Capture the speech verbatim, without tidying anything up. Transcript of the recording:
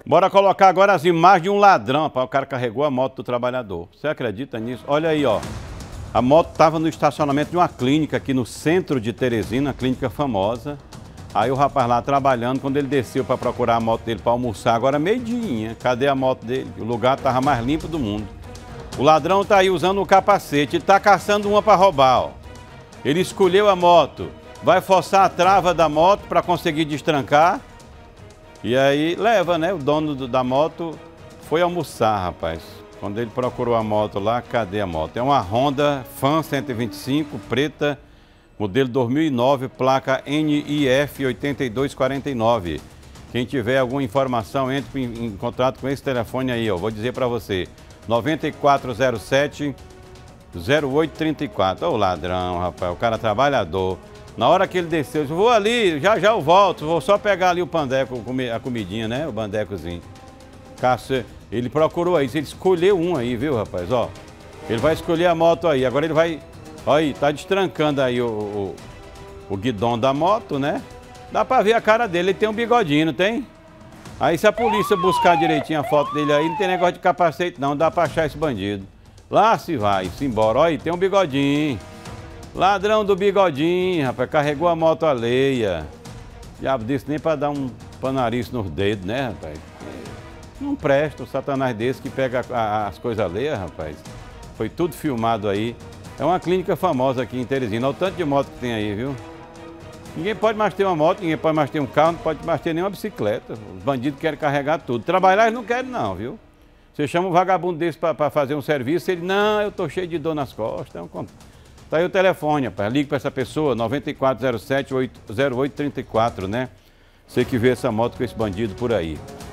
Bora colocar agora as imagens de um ladrão, rapaz. O cara carregou a moto do trabalhador. Você acredita nisso? Olha aí, ó. A moto estava no estacionamento de uma clínica aqui no centro de Teresina, uma clínica famosa. Aí o rapaz lá trabalhando, quando ele desceu para procurar a moto dele para almoçar, agora meio-dia, cadê a moto dele? O lugar estava mais limpo do mundo. O ladrão tá aí usando o capacete, ele tá caçando uma para roubar, ó. Ele escolheu a moto, vai forçar a trava da moto para conseguir destrancar. E aí leva, né? O dono do, da moto foi almoçar, rapaz. Quando ele procurou a moto lá, cadê a moto? É uma Honda Fan cento e vinte e cinco, preta, modelo dois mil e nove, placa N I F oito dois quatro nove. Quem tiver alguma informação, entre em, em contato com esse telefone aí, ó. Vou dizer para você, nove quatro zero sete, zero oito três quatro. Ô ladrão, rapaz, o cara trabalhador. Na hora que ele desceu, eu disse, vou ali, já já eu volto, vou só pegar ali o pandeco, a comidinha, né? O bandecozinho. Caça, ele procurou aí, ele escolheu um aí, viu, rapaz, ó. Ele vai escolher a moto aí, agora ele vai, ó aí, tá destrancando aí o, o, o guidão da moto, né? Dá pra ver a cara dele, ele tem um bigodinho, não tem? Aí se a polícia buscar direitinho a foto dele aí, não tem negócio de capacete não, dá pra achar esse bandido. Lá se vai, se embora, ó aí, tem um bigodinho. Ladrão do bigodinho, rapaz, carregou a moto alheia. Diabo disse nem pra dar um panariço nos dedos, né, rapaz? Não presta, o satanás desse que pega a, a, as coisas alheias, rapaz. Foi tudo filmado aí. É uma clínica famosa aqui em Teresina. Olha o tanto de moto que tem aí, viu? Ninguém pode mais ter uma moto, ninguém pode mais ter um carro, não pode mais ter nenhuma bicicleta. Os bandidos querem carregar tudo. Trabalhar eles não querem não, viu? Você chama um vagabundo desse para fazer um serviço, ele, não, eu tô cheio de dor nas costas. É um... Tá aí o telefone, rapaz. Ligue para essa pessoa, nove quatro zero sete, zero oito três quatro, né? Você que vê essa moto com esse bandido por aí.